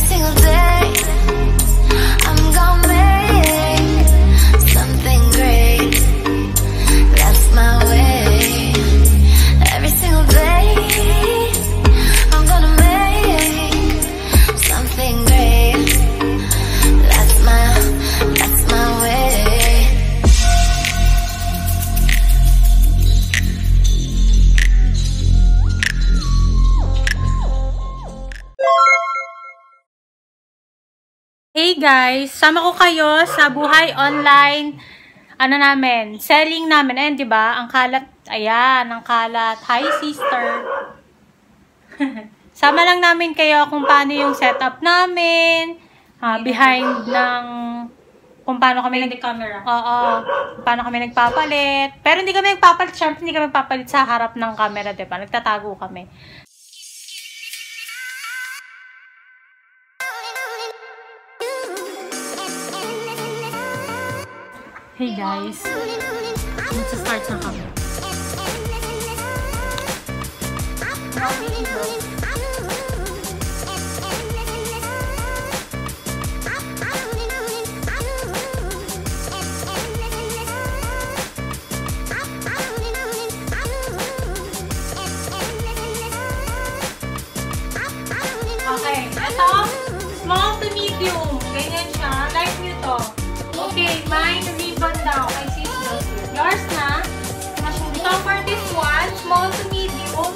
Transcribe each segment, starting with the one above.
single day I'm gonna make something great. That's my way. Every single day I'm gonna make something great. That's my way. Hey guys, sama ko kayo sa buhay online, selling namin. Ayan, diba? Ang kalat, ayan, ang kalat. Hi, sister. Sama lang namin kayo kung paano yung setup namin, behind ng, kung paano kami camera. Oo, kung paano kami nagpapalit. Pero hindi kami nagpapalit, syempre hindi kami nagpapalit sa harap ng camera, diba? Nagtatago kami. Hey guys, magsa-start na kami. Okay, ito, small to medium. Ganyan siya. Like nyo to. Okay, mine ribbon daw. I see those here. Yours na. So for this one, small to medium.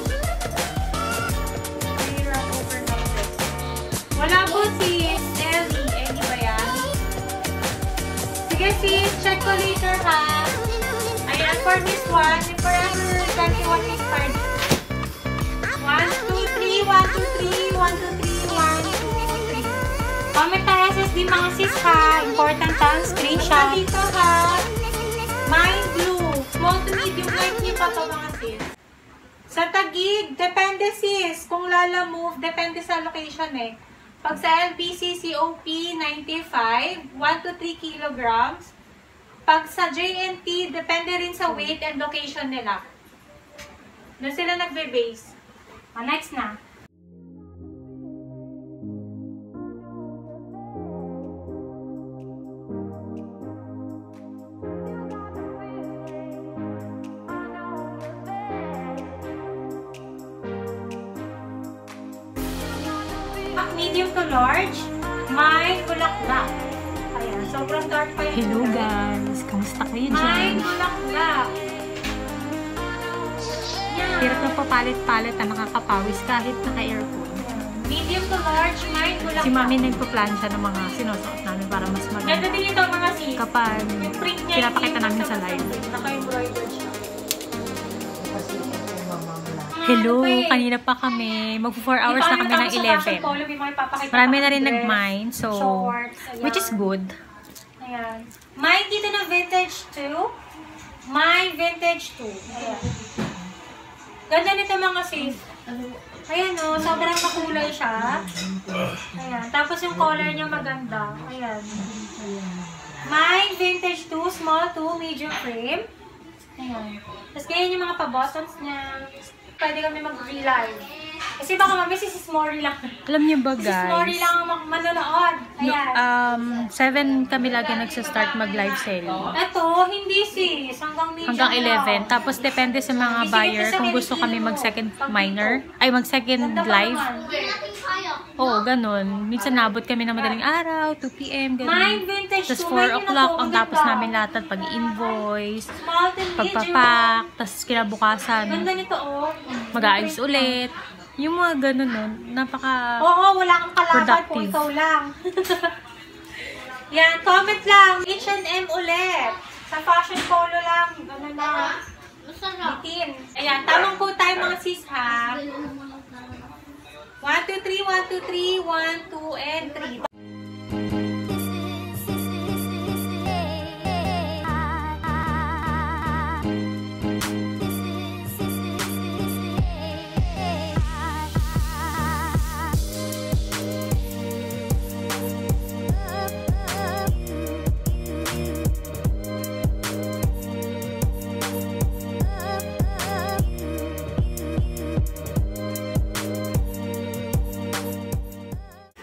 Wala po sis. Ellie. Ellie ba yan? Sige sis, check ko later ha. Ayan, for this one, if forever 21 expired. 1, 2, 3, 1, 2, 3, 1, 2, 3, 1, 2, 3. Comment tayo sis, di mga sis ha. Important ha, screenshot. Dito ha. Mine blue. Small to medium, like nyo pa to mga sis. Sa Taguig, depende sis. Kung Lala Move, depende sa location eh. Pag sa LBC COP 95, 1 to 3 kilograms. Pag sa JNT, depende rin sa weight and location nila. Doon sila nagbe-base. Next na. Medium to large, may bulaklak. Ayan, sobrang dark pa yung hello guys, kamusta kayo dyan? May bulaklak. Yan. Hirap na papalit-palit na nakakapawis kahit naka-aircon. Medium to large, may bulaklak. Si mami nagpa-plancha ng mga sinusuot namin para mas maganda. Ganda din ito mga sis. Kapag pinapakita namin sa live. Naka-embroidered siya. Hello, kanina pa kami. Mag-4 hours na kami ng 11. Marami na rin nag-mine, so, which is good. Ayan. May dito na vintage 2. May vintage 2. Ayan. Ganda nito mga sis. Ayan o, sobrang makulay siya. Ayan. Tapos yung color niya maganda. Ayan. May vintage 2, small 2, medium frame. Ayan. Tapos ganyan yung mga pa-buttons niya. Pwede kami mag-relive. Kasi baka mami si Mori lang. Alam niyo ba guys? Si Mori lang ang manonood. Ayan. 7 kami lagi nagsa-start mag-live selling. Ito, hindi sis. Hanggang medium hanggang 11. Tapos depende sa mga buyer kung gusto kami mag-second minor. Ay, mag-second live. Oo, ganun. Minsan nabot kami ng madaling araw, 2 PM, ganun. Tapos 4 o'clock ang tapos namin lahat. Pag-invoice, pagpapak, tapos kinabukasan, mag-aayos ulit. Yung mga ganun nun, napaka oo, wala kang kalaban productive. kung ikaw lang. Yan, comment lang. H&M ulit. Sa fashion polo lang. Ganun lang. Bitin. Ayan, tamang po tayo mga sis ha. 1, 2, 3, 1, 2, 3, 1, 2, and 3.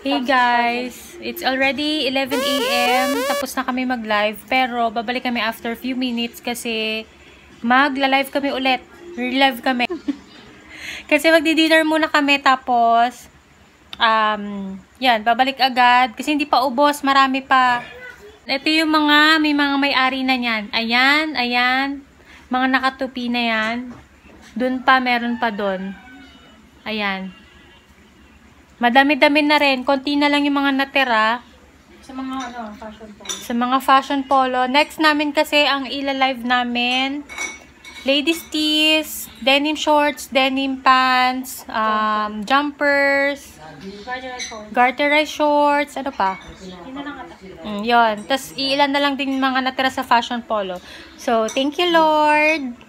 Hey guys, it's already 11 AM. Tapos na kami mag-live. Pero babalik kami after few minutes kasi magla-live kami ulit. Re-live kami. Kasi magdi-dinner muna kami tapos yan, babalik agad. Kasi hindi pa ubos, marami pa. Ito yung may mga may-ari na yan. Ayan, ayan. Mga nakatupi na yan. Doon pa, meron pa doon. Ayan. Madami-dami na rin. Konti na lang yung mga natira. Sa mga fashion polo. Sa mga fashion polo. Next namin kasi ang ila-live namin. Ladies tees, denim shorts, denim pants, jumpers, garterized shorts, ano pa? Yun. Tapos iilan na lang din mga natira sa fashion polo. So, thank you Lord.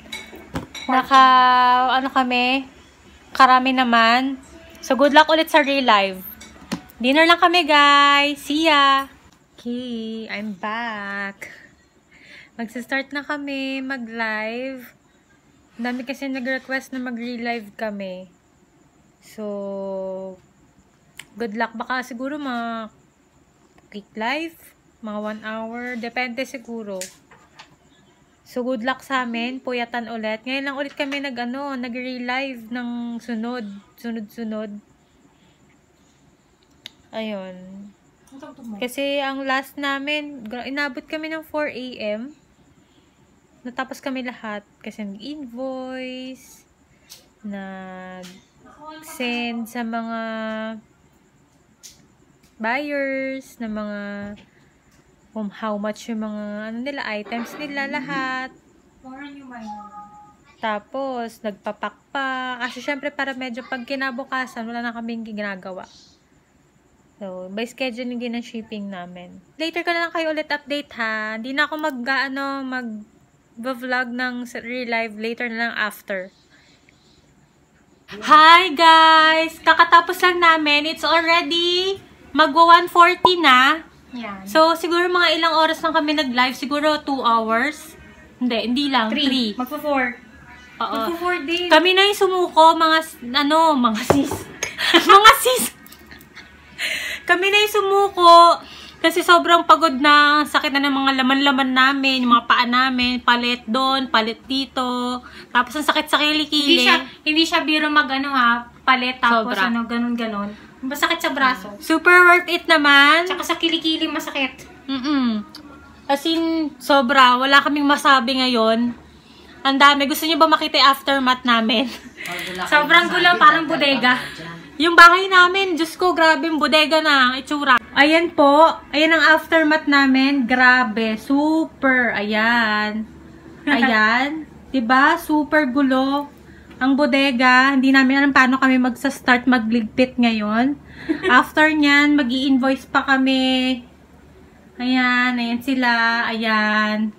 Karami naman. So, good luck ulit sa real live. Dinner lang kami, guys. See ya! Okay, I'm back. Magsa-start na kami mag-live. Ang dami kasi nag-request na mag-real live kami. So, good luck. Baka siguro quick live, mga 1 hour. Depende siguro. So, good luck sa amin. Puyatan ulit. Ngayon lang ulit kami nag-real live ng sunod-sunod. Ayun. Kasi ang last namin, inabot kami ng 4 AM. Natapos kami lahat. Kasi nag-invoice, nag-send sa mga buyers, na mga how much yung mga items nila lahat. Tapos nagpapak pa kasi syempre para medyo pag kinabukasan wala na kaming ginagawa. So by scheduling din ang shipping namin. Later ko na lang kayo ulit update ha. Hindi na ako mag-vlog ng real live, later na lang after. Hi guys! Kakatapos lang namin. It's already magwa 1:40 na. Yan. So, siguro mga ilang oras lang kami nag-live. Siguro 2 hours. Hindi lang. 3. Magpo-4. Oo. Magpo-4 din. Kami na yung sumuko, mga sis. Mga sis. Kami na yung sumuko. Kasi sobrang pagod na. Sakit na ng mga laman-laman namin. Yung mga paa namin. Palit doon, palit dito. Tapos ang sakit sa kilikili. Hindi siya biro palit. Tapos Sobra. ganun. Masakit sa braso. Super worth it naman. Tsaka sa kilikili masakit. As in, sobra. Wala kaming masabi ngayon. Ang dami. Gusto niyo ba makita yung aftermath namin? Sobrang gulo, parang bodega. Yung bahay namin, Diyos ko, grabe, bodega na ang itsura. Ayan po. Ayan ang aftermath namin. Grabe. Super. Ayan. Ayan. Diba? Super gulo. Ang bodega, hindi namin alam paano kami magsa-start magligpit ngayon. After nyan, mag-i-invoice pa kami. Ayan, ayan sila. Ayan.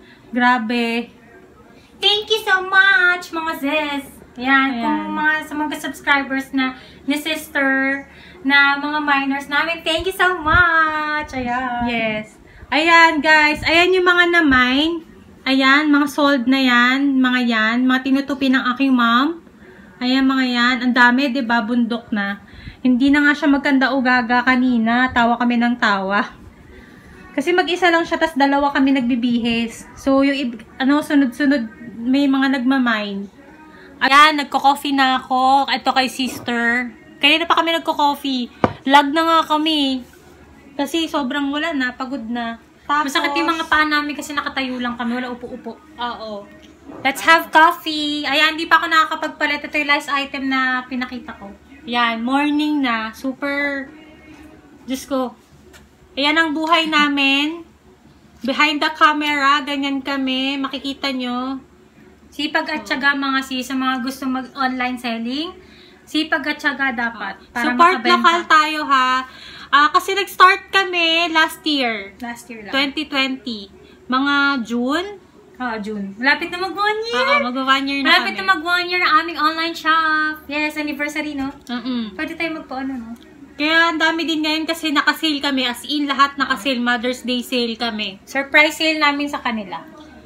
Grabe. Thank you so much, mga sis. Ayan. Kung sa mga subscribers ni sister, na mga minors namin, thank you so much. Ayan. Yes. Ayan, guys. Ayan yung mga na-mine. Ayan, mga sold na yan. Mga tinutupi ng aking mom. Ayan, mga yan. Ang dami, diba? Bundok na. Hindi na nga siya magkanda-ugaga kanina. Tawa kami ng tawa. Kasi mag-isa lang siya, tas dalawa kami nagbibihis. So, yung sunod-sunod, may mga nagmamine. Ayan, nagko-coffee na ako. Ito kay sister. Kanina pa kami nagko-coffee. Lag na nga kami. Kasi sobrang wala na, pagod na. Tapos, masakit yung mga paa namin kasi nakatayo lang kami. Wala upo-upo. Oo. Let's have coffee. Ayan, hindi pa ako nakakapagpalit. Ito yung last item na pinakita ko. Ayan, morning na. Super, Diyos ko. Ayan ang buhay namin. Behind the camera, ganyan kami. Makikita nyo. Sipag at tiyaga mga sis, sa mga gusto mag-online selling. Sipag at tiyaga dapat. Para Support makabenta. local tayo ha. Kasi nag-start kami last year. Last year lang. 2020. Mga June. June. Malapit na mag-1 year. Oo, mag-1 year na Malapit kami. na mag-1 year ang aming online shop. Yes, anniversary, no? Pwede tayo magpa-ano, no? Kaya ang dami din ngayon kasi nakasale kami. As in, lahat nakasale. Mother's Day sale kami. Surprise sale namin sa kanila.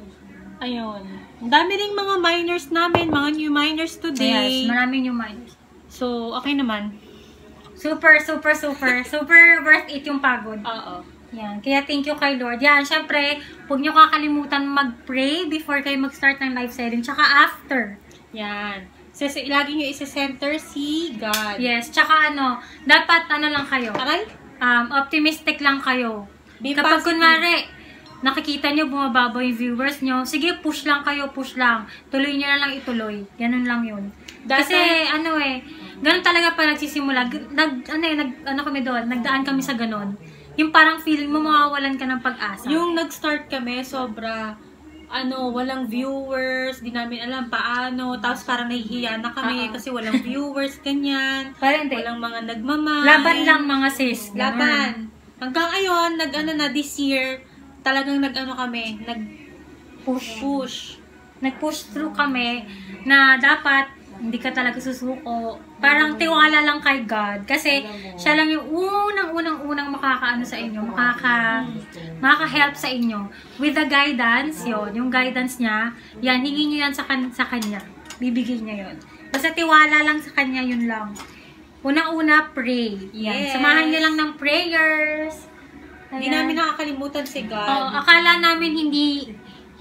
Ayun. Ang dami rin mga minors namin. Mga new minors today. Yes, maraming new minors. So, okay naman. Super worth it yung pagod. Oo. Yan. Kaya thank you kay Lord. Yan, syempre, huwag nyo kakalimutan mag-pray before kayo mag-start ng live selling. Tsaka after. Yan. So, lagi nyo isa-center si God. Yes. Tsaka dapat lang kayo. Aray? Optimistic lang kayo. Be Kapag positive. kunwari, nakikita nyo bumababaw yung viewers nyo, sige, push lang kayo, push lang. Tuloy nyo na lang ituloy. Ganun lang yun. Kasi, ganun talaga pa nagsisimula. Kami doon, nagdaan kami sa ganun. Yung parang feeling mo mawawalan ka ng pag-asa. Yung nag-start kami, sobra, walang viewers, di namin alam paano, tapos parang nahihiya na kami kasi walang viewers, ganyan. Parang hindi. Walang mga nagmamahal. Laban lang mga sis. Ganun. Laban. Hanggang ngayon, this year, talagang kami, Push. Nag-push through kami na dapat hindi ka talaga susuko. Parang tiwala lang kay God. Kasi siya lang yung unang makakaano sa inyo. Makaka-help sa inyo. With the guidance, yung guidance niya, yan, hingin nyo yan sa kanya. Bibigay niya yun. Basta tiwala lang sa kanya, yun lang. Unang-una, pray. Yan. Yes. Samahan niyo lang ng prayers. Hindi namin nakakalimutan si God. Akala namin hindi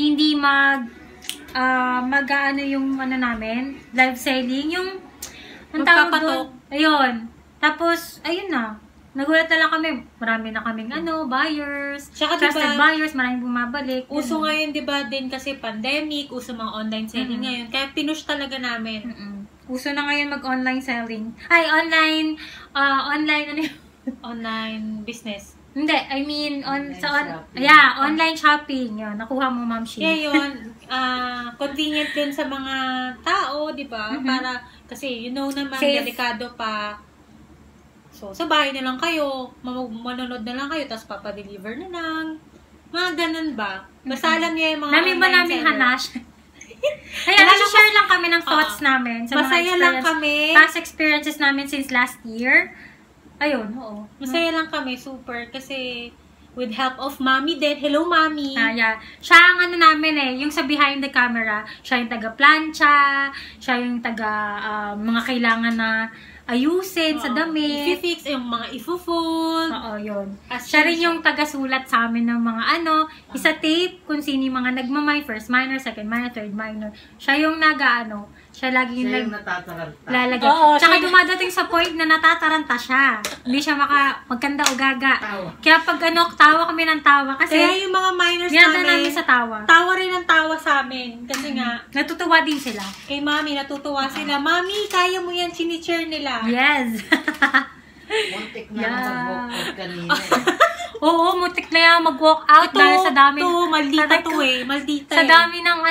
yung namin, live selling, yung ang tawag doon. Ayun. Tapos, ayun na. Nagulat na lang kami. Marami na kaming buyers. Tsaka Trusted buyers, maraming bumabalik. Uso ngayon, di ba, din kasi pandemic, uso mga online selling ngayon. Kaya pinush talaga namin. Uso na ngayon mag-online selling. Ay, online Online business. Hindi, I mean, online shopping. Yun, nakuha mo, Ma'am Shi. Kaya yun, convenient din sa mga tao, di ba? Para, kasi naman, Safe. delikado pa. So, sa bahay na lang kayo, manonood na lang kayo, tapos papadeliver na lang. Mga ganun ba? Basta alam niya yung mga namin hanash. Kaya nag-share lang kami ng thoughts namin. Sa Masaya lang kami. Past experiences namin since last year. Ayun, oo. Masaya lang kami, super. Kasi, with help of Mommy din. Hello, Mommy! Yeah. Siya ang namin yung sa behind the camera. Siya yung taga-plancha. Siya yung mga kailangan na ayusin sa damit. I-fix, yung mga ifo-fold. Oo, yun. Siya rin yung taga-sulat sa amin ng mga isa tape kung sino yung mga nagmamay, first minor, second minor, third minor. Siya yung siya lagi yung natataranta. lalagay. Oo, Tsaka dumadating sa point na natataranta siya. Hindi siya magkanda o gaga. Kaya pag tawa kami ng tawa. Kasi kaya yung mga minors namin sa tawa. Tawa rin ang tawa sa amin. Kasi nga, Natutuwa din sila. kay Mami, natutuwa sila. Mami, kaya mo yan, chinichir nila. Yes. Muntik na mag-walk out kanina. Oo, mutik na yan mag-walk out dahil sa dami. Maldita to eh. Maldita Sa dami ng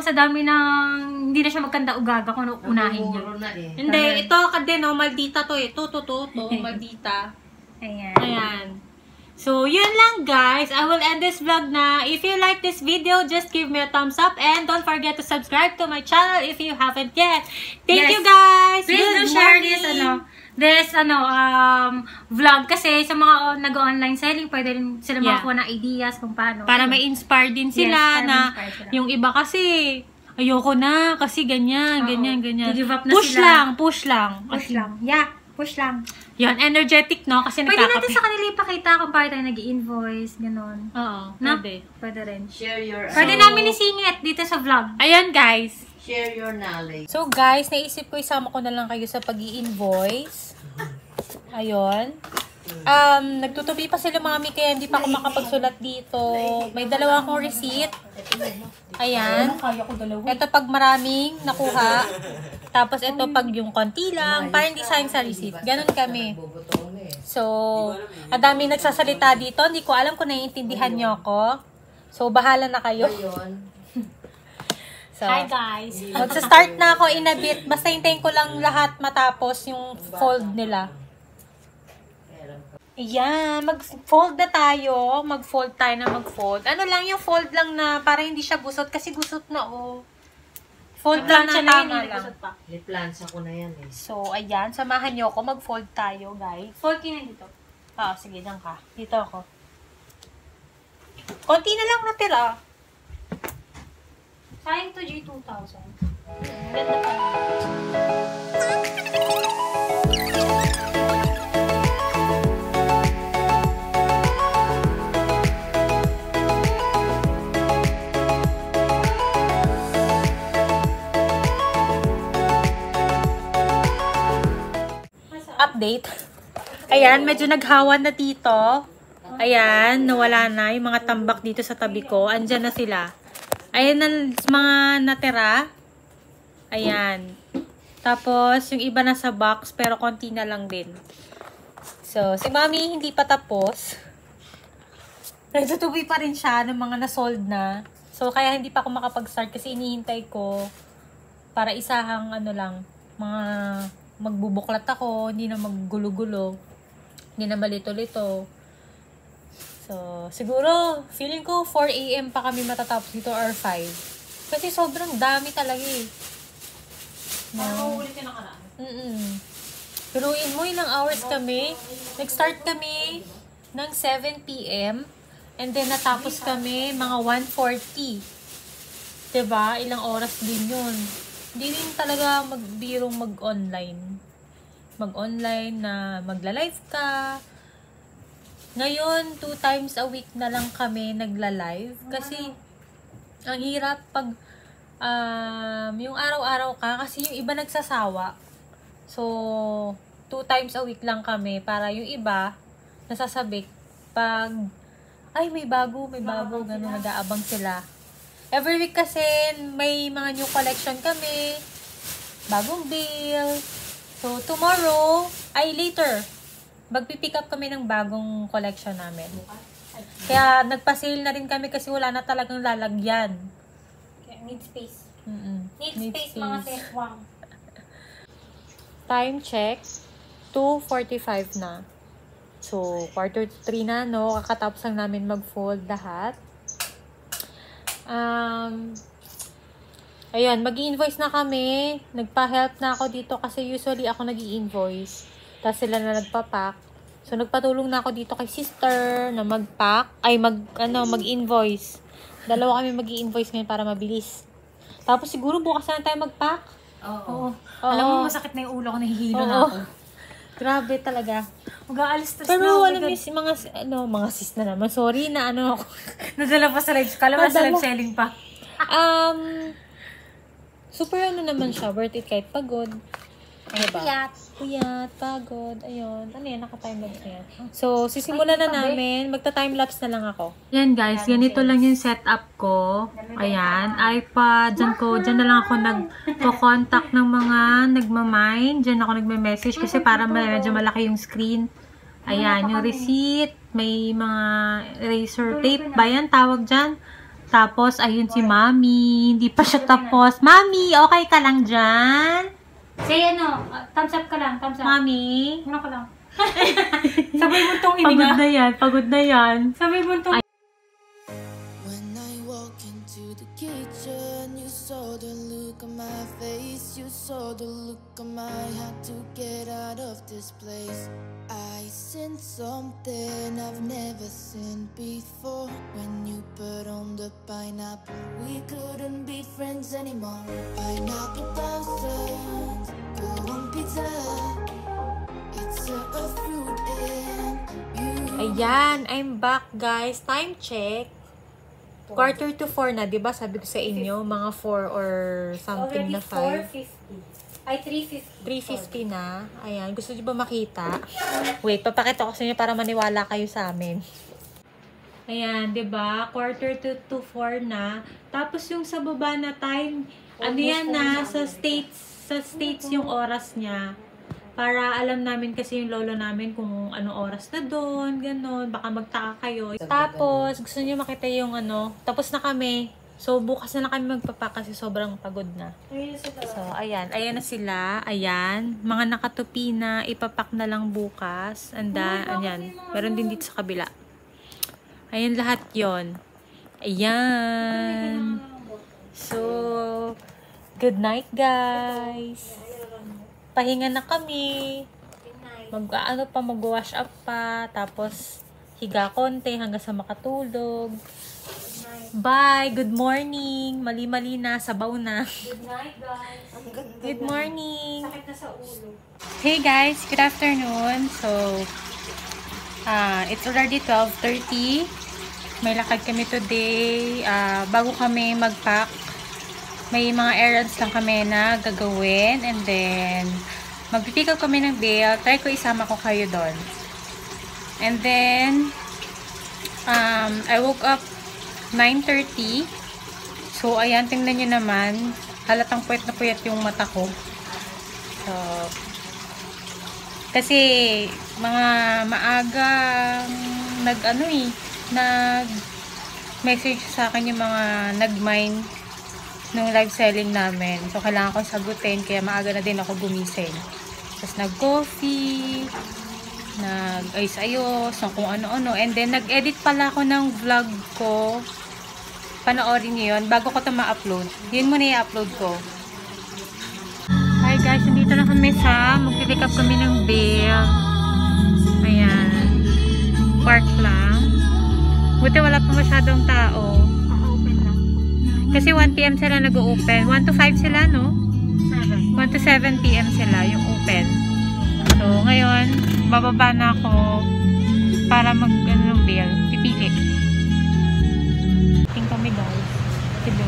hindi na siya magkanda ugaga kung unahin niya. Nagmumuro na eh. Hindi, ito ka din, maldita to eh. To, maldita. Ayan. So, yun lang guys. I will end this vlog na. If you like this video, just give me a thumbs up and don't forget to subscribe to my channel if you haven't yet. Thank you guys! Please do share this vlog kasi sa mga nag-online selling, pwede rin sila makakuha ng ideas kung paano. Para may inspire din sila na yung iba kasi ayoko na kasi ganyan. Give up na Push sila. Push lang. Yeah, push lang. Yan, energetic, no? Kasi Pwede natin sa kanila ipakita kung paano tayo nag-i-invoice, gano'n. Oo, No? pwede. Pwede rin. Share your Pwede namin isingit dito sa vlog. Ayan, guys. share your knowledge. So, guys, naisip ko isama ko na lang kayo sa pag-i-invoice. Ayun. Nagtutupi pa sila mami kaya hindi pa ako makapagsulat dito. May dalawa akong receipt. Ayan. Ito pag maraming nakuha. Tapos ito pag yung konti lang. Para hindi sayang sa receipt. Ganon kami. So, ang dami nagsasalita dito. Hindi ko alam kung naiintindihan nyo ako. So, bahala na kayo. So, Hi guys! magsa-start na ako in a bit. Basta hintayin ko lang lahat matapos yung fold nila. Ayan, mag-fold na tayo. Mag-fold tayo na mag-fold. Ano lang yung fold lang na para hindi siya gusot. Kasi gusot na, oh. Fold lang na tama lang. Niplansa ko na yan eh. So, ayan. Samahan nyo ako. Mag-fold tayo, guys. Fold ka na dito. Sige, dyan ka. Dito ako. Konti na lang natira. Sayang to G2000. Ganda pa. update. Ayan, medyo naghawan na dito. Ayan, nawala na yung mga tambak dito sa tabi ko. Andyan na sila. Ayan na mga natira. Ayan. Tapos, yung iba na sa box, pero konti na lang din. So, si Mami hindi pa tapos. Nagtutubi pa rin siya ng mga na-sold na. So, kaya hindi pa ako makapag-start kasi inihintay ko para isahang ano lang, mga magbubuklat ako, hindi na maggulo-gulo, hindi na malito-lito. So, siguro, feeling ko 4 AM pa kami matatapos dito or 5. Kasi sobrang dami talaga eh. Ulit ka na karaan. Piruin mo, ilang hours kami. Nag-start kami ng 7 PM. And then, natapos kami mga 1:40. Diba? Ilang oras din yun. Hindi rin talaga magbirong mag-online. Mag-online na magla-live ka. Ngayon, 2 times a week na lang kami nagla-live. Kasi, ang hirap pag yung araw-araw ka. Kasi yung iba nagsasawa. So, 2 times a week lang kami. Para yung iba, nasasabik. Pag ay, may bago, gano'n, nag-aabang sila. Every week kasi, may mga new collection kami, bagong bill. So, tomorrow, later, magpipick up kami ng bagong collection namin. Kaya, nagpa-sale na rin kami kasi wala na talagang lalagyan. Need space. Need Space, mga seswang. Time check, 2:45 na. So, 2:45 na, no? Kakatapos lang namin mag-fold lahat. Ayun, mag-i-invoice na kami. Nagpa-help na ako dito kasi usually ako nag-i-invoice. Tapos sila na nagpa-pack. So, nagpatulong na ako dito kay sister na mag-pack. Mag-invoice. Dalawa kami mag-i-invoice ngayon para mabilis. Tapos siguro bukas na tayo mag-pack. Oo. Alam mo, masakit na yung ulo ko, nahihilo na ako. Grabe talaga. Mag-aalis stress Pero na. alam mo, mga sis na naman. Sorry na ako. Nadala pa sa live. Kala mo sa live selling pa. Super naman siya. Worth it kahit pagod. Ano ba? Puyat. Pagod. Ayun. Ano yan? Naka-timelapse yan. So, sisimulan na namin. Magta-timelapse na lang ako. Yan guys. Ganito lang yung setup ko. Ayan. iPad. Diyan na lang ako nagko-contact ng mga nagmamine. Diyan ako nagme-message kasi para medyo malaki yung screen. Ayan. Yung receipt. May mga eraser tape ba yan? Tawag dyan. Tapos, ayun si Mami. Hindi pa siya tapos. Mami, okay ka lang dyan? Say thumbs up ka lang, thumbs up. Mami? Ano ka lang? Sabay mo itong Pagod na yan, pagod na yan. Sabay mo itong... When I walk into the kitchen, you saw the look on my face. You saw the look on my had to get out of this place. I seen something I've never seen before. When you put on the pineapple, we couldn't be friends anymore. Pineapple thousands, go on pizza. It's a fruit and you. Ayan, I'm back guys. Time check. 3:45 na, diba? Sabi ko sa inyo, mga 4 or something na 5. 4:50. Ay, 3:50. 3:50 na. Ayan, gusto niyo ba makita? Wait, papakita ko sa inyo para maniwala kayo sa amin. Ayan, diba? 3:45 na. Tapos yung sa baba na time, ano yan na, sa states yung oras niya. Para alam namin kasi yung lolo namin kung anong oras na doon, gano'n. Baka magtaka kayo. Tapos, gusto niyo makita yung tapos na kami. So, bukas na kami magpapak kasi sobrang pagod na. So, ayan. Ayan na sila. Ayan. Mga nakatupi na, ipapak na lang bukas. Ayan. Meron din dito sa kabila. Ayan lahat yon. Ayan. So, good night guys. Pahinga na kami. Mag-wash up pa. Tapos, higa konti hanggang sa makatulog. Bye! Good morning! Mali-mali na. Sabaw na. Good night, guys. Good morning! Sakit na sa ulo. Hey guys! Good afternoon! So, it's already 12:30. May lakad kami today. Bago kami mag-pack, may mga errands lang kami na gagawin. And then, Mag-pick up kami ng bail. Try ko isama ko kayo doon. And then, I woke up 9:30. So, ayan, tingnan nyo naman. Halatang puyat na puyat yung mata ko. So, kasi, mga maagang nag-message sa akin yung mga nag-mine nung live selling namin. So, kailangan ko sagutin, kaya maaga na din ako gumising. Tapos, nag-coffee, nag-ayos-ayos, kung ano-ano. And then, nag-edit pala ako ng vlog ko. Panoorin niyo yun. Bago ko ito ma-upload. Yun muna i-upload ko. Hi guys, nandito na kami sa mag-pick up kami ng bail. Ayan. Park lang. Buti wala pa masyadong tao. Open lang. Kasi 1 PM sila nag-open. 1 to 5 sila, no? 1 to 7 PM sila yung open. So, ngayon, bababa na ako para mag-ano ng bail. Pipili. Waiting kami, guys. Hello.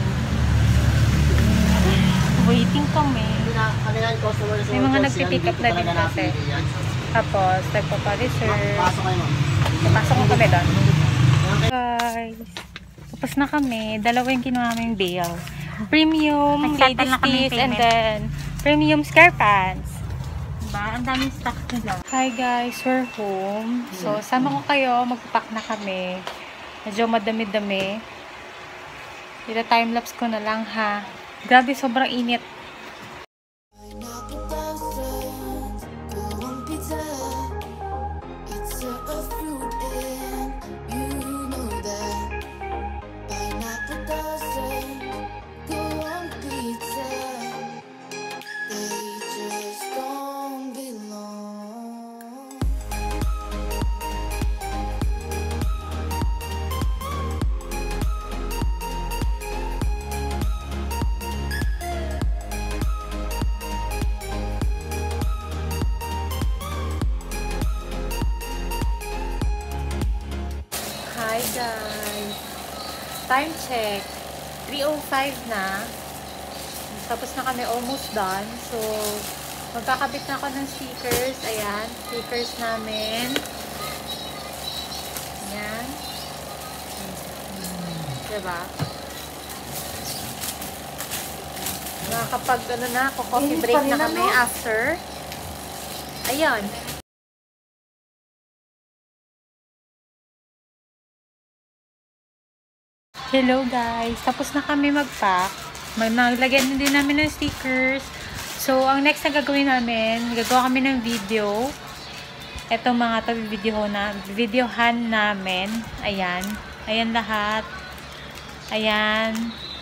Waiting kami. May mga nagpipick up na din kasi. Tapos, nagpapa-reserve. Pasok mo kami doon. Guys. Tapos na kami. Dalawa yung kinuha namin bail. Premium ladies tees and then premium scare pants. Diba? Ang daming stock nila. Hi guys, we're home. So, sama ko kayo. Magpapak na kami. Medyo madami-dami. Dito time-lapse ko na lang ha. Grabe, sobrang init. Pineapple thousands, go on pizza. It's a fruit and you know that. Pineapple thousands, go on pizza. They just don't belong. Hi guys. Time check. 3:05 na. Tapos na kami, almost done. So, magkakabit na ako ng stickers. Ayan, stickers namin. Ayan. Diba? Nakakapag, coffee break na kami after. Ayan. Hello guys! Tapos na kami mag-pack. Maglagyan din namin ng stickers. So, ang next na gagawin namin, gagawa kami ng video. Itong mga videohan namin. Ayan. Ayan lahat. Ayan.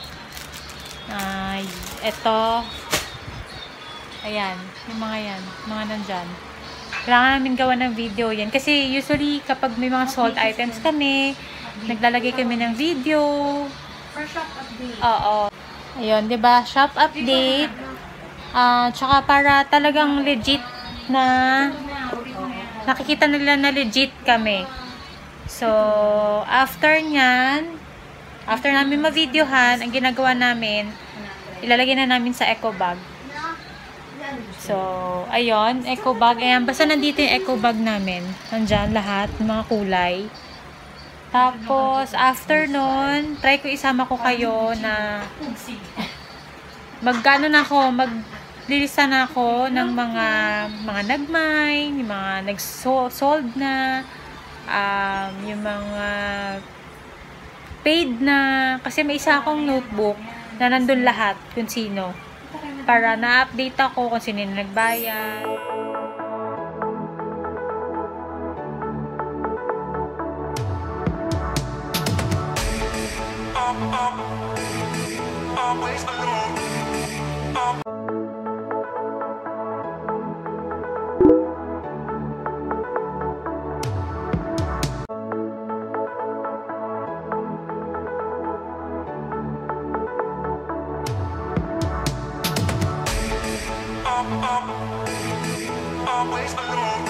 Ito. Ayan. Yung mga yan. Mga nandyan. Kailangan namin gawa ng video yan. Kasi usually, kapag may mga sold items kami, naglalagay kami ng video. For shop update. Oo. Ayun, 'di ba? Shop update. Tsaka para talagang legit na nakikita nila na legit kami. So, after namin ma-videohan, ang ginagawa namin, ilalagay na namin sa eco bag. So, ayun, eco bag. Ayan, basta nandito yung eco bag namin. Nandyan lahat, mga kulay. Tapos, after nun, try ko isama ko kayo na maglilista na ako ng mga nag-mine, yung mga nag-sold na, yung mga paid na, kasi may isa akong notebook na nandun lahat kung sino. Para na-update ako kung sino yung nagbayad. Always alone. Always alone.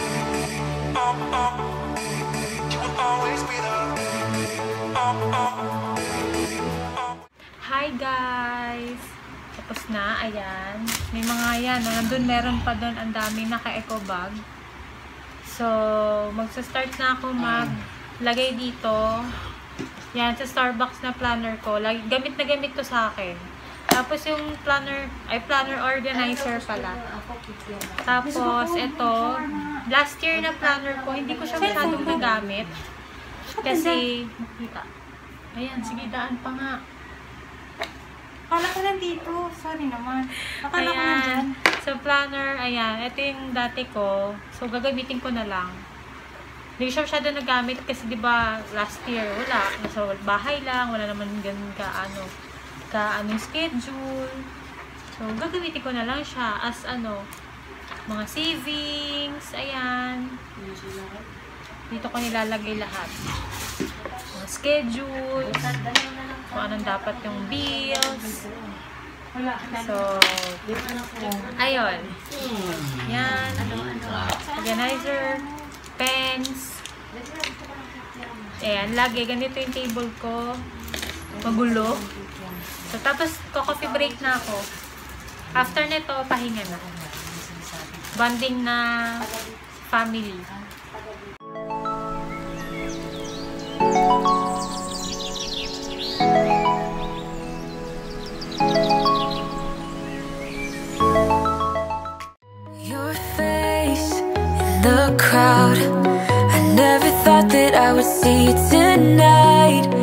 You will always be there. Hi guys! Tapos tapos na. Ayan. May mga yan. Nandun meron pa doon. Ang dami naka-eco bag. So, magsa-start na ako maglagay dito. Yan, sa Starbucks na planner ko. Gamit na gamit to sa akin. Tapos yung planner organizer pala. Tapos, ito, last year na planner ko, hindi ko siya masyadong nagamit. Kasi, makita. Ayan, sige, daan pa nga. Akala ko nandito. Sorry naman. Akala ko nandyan. So, planner, ayan. Ito yung dati ko. So, gagamitin ko na lang. Hindi ko siya masyado nagamit kasi, di ba, last year, wala. Nasa bahay lang. Wala naman ganun anong schedule. So, gagamitin ko na lang siya as, mga savings. Ayan. Dito ko nilalagay lahat. Mga schedule. Kung anong dapat yung bills. So, ayun. Yan. Organizer. Pens. Ayan. Lagi. Ganito yung table ko. Magulo. So, tapos, coffee break na ako. After nito, pahinga na. Bonding na family. Your face in the crowd. I never thought that I would see you tonight.